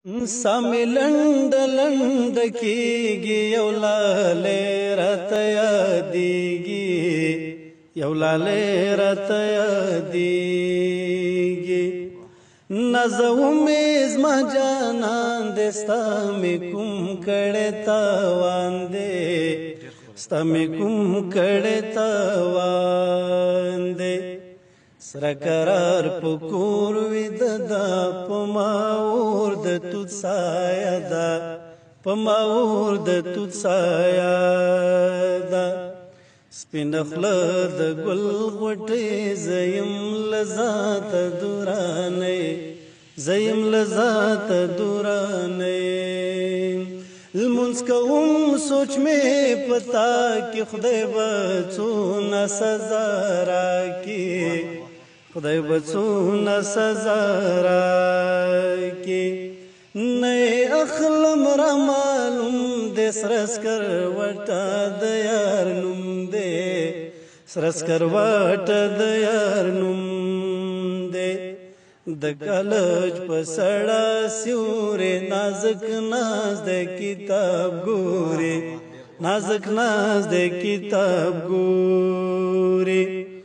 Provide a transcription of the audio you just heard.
سامي لند لند کیږي یو لاله راته یادېږي یو لاله راته یادېږي نازو مې زما جانان دې ستا مې کوم کړی تاوان دې ستا مې کوم کړی تاوان دې سره قرار په کور وي د دا په ما اور د توت سایه ده په ما اور د توت سایه ده سپینه خوله د ګل غوټۍ زیم له ذاته دورانۍ زیم له ذاته دورانۍ لمونځ کوم سوچ مې پتا کې خدای به څونه سزا راکړي خدای به څونه سزا راکړي نه اخلم را معلوم دې سره سکروټه د یار نوم دې سره سکروټه د یار نوم دې د کالج په سړه سیورې نازک ناز د کتاب ګوري نازک ناز د کتاب ګوري